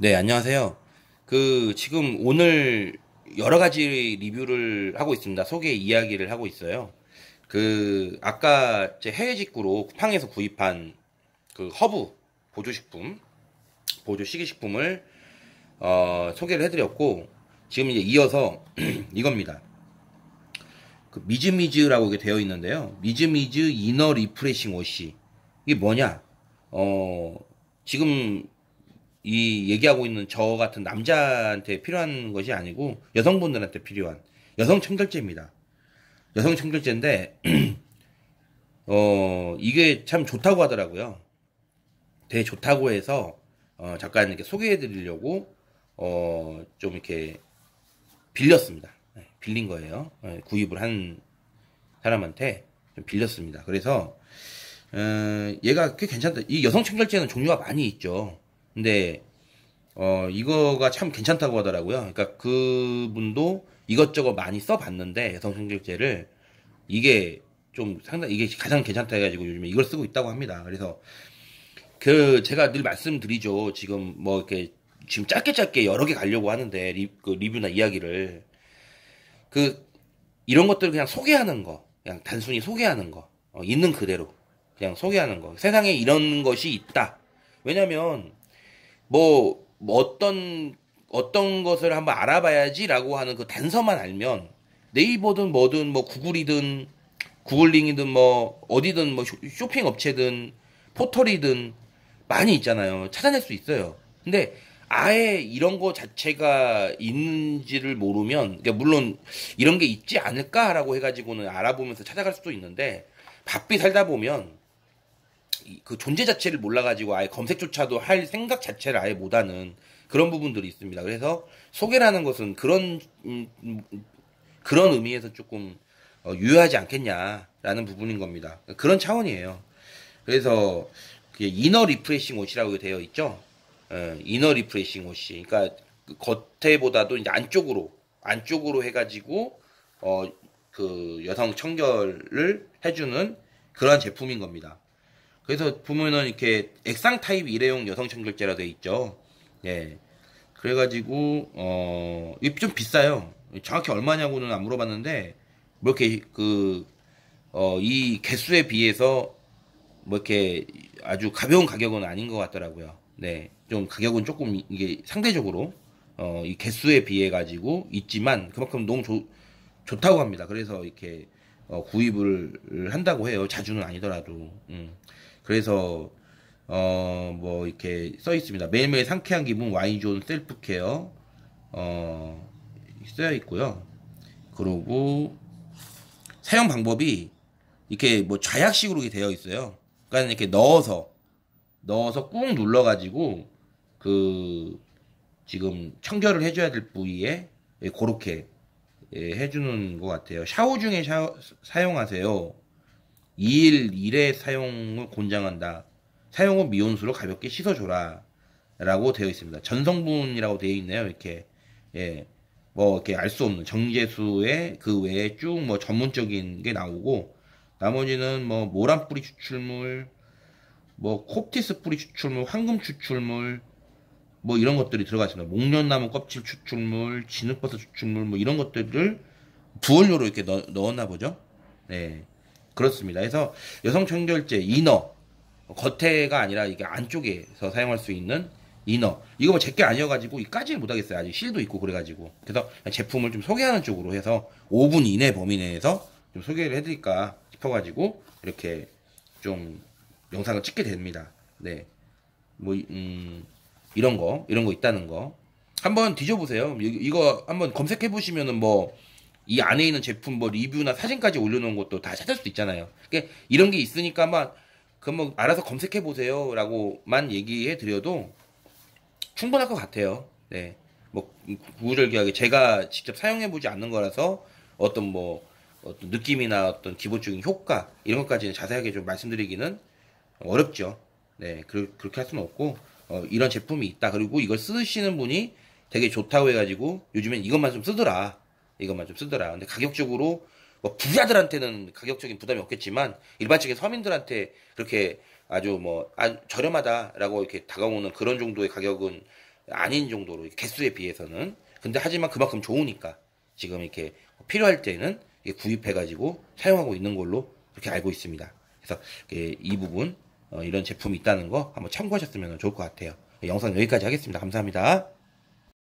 네, 안녕하세요. 지금 오늘 여러 가지 리뷰를 하고 있습니다. 소개 이야기를 하고 있어요. 아까 제 해외 직구로 쿠팡에서 구입한 허브 보조식품, 보조식이식품을, 소개를 해드렸고, 지금 이제 이어서 이겁니다. 미즈미즈라고 이게 되어 있는데요. 미즈미즈 이너 리프레싱 워시. 이게 뭐냐? 지금 이 얘기하고 있는 저 같은 남자한테 필요한 것이 아니고 여성분들한테 필요한 여성 청결제입니다. 여성 청결제인데 이게 참 좋다고 하더라고요. 되게 좋다고 해서 잠깐 이렇게 소개해 드리려고 좀 이렇게 빌렸습니다. 네, 빌린 거예요. 네, 구입을 한 사람한테 좀 빌렸습니다. 그래서 얘가 꽤 괜찮다. 이 여성 청결제는 종류가 많이 있죠. 근데 이거가 참 괜찮다고 하더라고요. 그러니까 그분도 이것저것 많이 써봤는데 여성 청결제를 이게 좀 상당히 이게 가장 괜찮다 해가지고 요즘에 이걸 쓰고 있다고 합니다. 그래서 제가 늘 말씀드리죠. 지금 뭐 이렇게 지금 짧게 여러 개 가려고 하는데 리뷰나 이야기를 그 이런 것들을 그냥 소개하는 거, 그냥 단순히 소개하는 거, 있는 그대로 그냥 소개하는 거. 세상에 이런 것이 있다. 왜냐면 뭐 어떤 것을 한번 알아봐야지라고 하는 그 단서만 알면 네이버든 뭐든 뭐 구글링이든 뭐 어디든 뭐 쇼핑 업체든 포털이든 많이 있잖아요. 찾아낼 수 있어요. 근데 아예 이런 거 자체가 있는지를 모르면, 그러니까 물론 이런 게 있지 않을까라고 해가지고는 알아보면서 찾아갈 수도 있는데 바삐 살다 보면 그 존재 자체를 몰라가지고 아예 검색조차도 할 생각 자체를 아예 못하는 그런 부분들이 있습니다. 그래서 소개라는 것은 그런 의미에서 조금 유효하지 않겠냐라는 부분인 겁니다. 그런 차원이에요. 그래서 이너 리프레싱 옷이라고 되어 있죠. 이너 리프레싱 옷이, 그러니까 그 겉에보다도 이제 안쪽으로 해가지고 그 여성 청결을 해주는 그러한 제품인 겁니다. 그래서 보면은 이렇게 액상 타입 일회용 여성 청결제라 되어 있죠. 예. 그래가지고 이게 좀 비싸요. 정확히 얼마냐고는 안 물어봤는데 뭐 이렇게 이 개수에 비해서 뭐 이렇게 아주 가벼운 가격은 아닌 것 같더라고요. 네, 좀 가격은 조금 이게 상대적으로 이 개수에 비해 가지고 있지만 그만큼 너무 좋다고 합니다. 그래서 이렇게 구입을 한다고 해요. 자주는 아니더라도. 그래서 뭐 이렇게 써 있습니다. 매일매일 상쾌한 기분 Y존 셀프 케어 쓰여 있고요. 그리고 사용 방법이 이렇게 뭐 좌약식으로 되어 있어요. 그러니까 이렇게 넣어서 꾹 눌러가지고 지금 청결을 해줘야 될 부위에 그렇게 해주는 것 같아요. 샤워 중에 사용하세요. 2일 1회 사용을 권장한다. 사용 후 미온수로 가볍게 씻어줘라. 라고 되어 있습니다. 전성분이라고 되어 있네요. 이렇게. 예. 뭐, 이렇게 알 수 없는 정제수에 그 외에 쭉 뭐 전문적인 게 나오고, 나머지는 뭐, 모란 뿌리 추출물, 뭐, 콥티스 뿌리 추출물, 황금 추출물, 뭐 이런 것들이 들어가 있습니다. 목련나무 껍질 추출물, 진흙버섯 추출물, 뭐 이런 것들을 부원료로 이렇게 넣었나 보죠. 네. 그렇습니다. 그래서 여성 청결제 이너, 겉에가 아니라 이게 안쪽에서 사용할 수 있는 이너. 이거 뭐 제게 아니어가지고 이까지는 못하겠어요. 아직 실도 있고 그래가지고. 그래서 제품을 좀 소개하는 쪽으로 해서 5분 이내 범위 내에서 좀 소개를 해드릴까 싶어가지고 이렇게 좀 영상을 찍게 됩니다. 네. 뭐 이런 거 있다는 거 한번 뒤져보세요. 이거 한번 검색해 보시면은 뭐 이 안에 있는 제품 뭐 리뷰나 사진까지 올려놓은 것도 다 찾을 수 있잖아요. 그러니까 이런 게 있으니까 뭐 알아서 검색해 보세요라고만 얘기해 드려도 충분할 것 같아요. 네. 뭐 구구절기하게 제가 직접 사용해 보지 않는 거라서 어떤 느낌이나 어떤 기본적인 효과 이런 것까지는 자세하게 좀 말씀드리기는 어렵죠. 네, 그렇게 할 수는 없고 이런 제품이 있다. 그리고 이걸 쓰시는 분이 되게 좋다고 해가지고 요즘엔 이것만 좀 쓰더라. 근데 가격적으로 뭐 부자들한테는 가격적인 부담이 없겠지만 일반적인 서민들한테 그렇게 아주 저렴하다라고 이렇게 다가오는 그런 정도의 가격은 아닌 정도로 개수에 비해서는. 근데 하지만 그만큼 좋으니까 지금 이렇게 필요할 때는 구입해가지고 사용하고 있는 걸로 그렇게 알고 있습니다. 그래서 이 부분 이런 제품이 있다는 거 한번 참고하셨으면 좋을 것 같아요. 영상 여기까지 하겠습니다. 감사합니다.